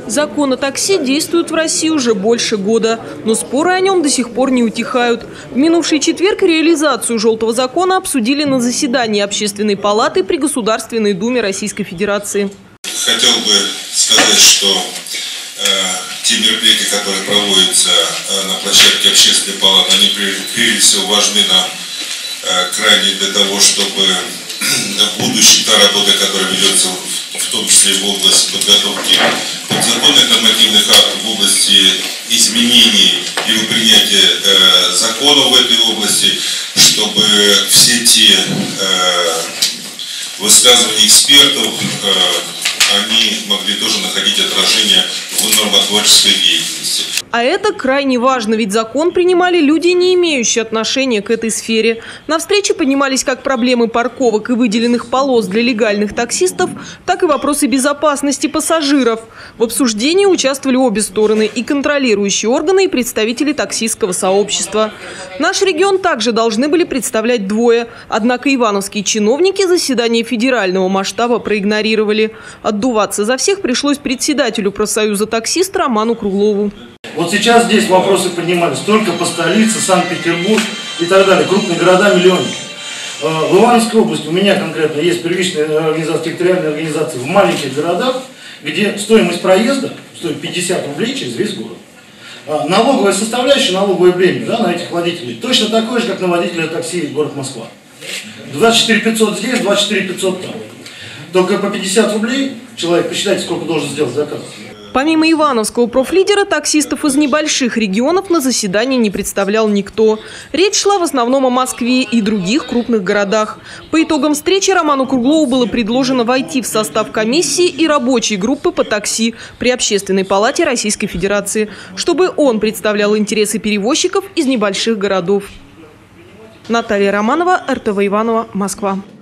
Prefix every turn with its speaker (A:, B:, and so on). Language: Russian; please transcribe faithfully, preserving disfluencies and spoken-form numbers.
A: Закон о такси действует в России уже больше года, но споры о нем до сих пор не утихают. В минувший четверг реализацию желтого закона обсудили на заседании Общественной палаты при Государственной Думе Российской Федерации.
B: Хотел бы сказать, что э, те мероприятия, которые проводятся э, на площадке Общественной палаты, они прежде всего важны нам э, крайне для того, чтобы в будущем та работа, которая ведется в том числе в области подготовки подзаконных нормативных актов, в области изменений и принятия э, законов в этой области, чтобы все те э, высказывания экспертов, э, они могли тоже находить отражение в нормотворческой деятельности.
A: А это крайне важно, ведь закон принимали люди, не имеющие отношения к этой сфере. На встрече поднимались как проблемы парковок и выделенных полос для легальных таксистов, так и вопросы безопасности пассажиров. В обсуждении участвовали обе стороны – и контролирующие органы, и представители таксистского сообщества. Наш регион также должны были представлять двое. Однако ивановские чиновники заседание федерального масштаба проигнорировали. Отдуваться за всех пришлось председателю профсоюза таксист Роману Круглову.
C: Вот сейчас здесь вопросы поднимались только по столице, Санкт-Петербург и так далее, крупные города, миллионники. В Ивановской области у меня конкретно есть первичные организации, территориальные организации в маленьких городах, где стоимость проезда стоит пятьдесят рублей через весь город. Налоговая составляющая, налоговое бремя, да, на этих водителей точно такое же, как на водителя такси город Москва. двадцать четыре пятьсот здесь, двадцать четыре пятьсот там. Только по пятьдесят рублей человек, посчитайте, сколько должен сделать заказ.
A: Помимо ивановского профлидера, таксистов из небольших регионов на заседании не представлял никто. Речь шла в основном о Москве и других крупных городах. По итогам встречи Роману Круглову было предложено войти в состав комиссии и рабочей группы по такси при Общественной палате Российской Федерации, чтобы он представлял интересы перевозчиков из небольших городов. Наталья Романова, эр тэ вэ Иваново, Москва.